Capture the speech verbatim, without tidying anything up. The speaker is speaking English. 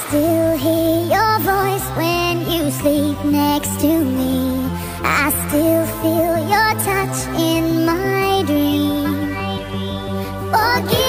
still hear your voice when you sleep next to me. I still feel your touch in my dream. Forgive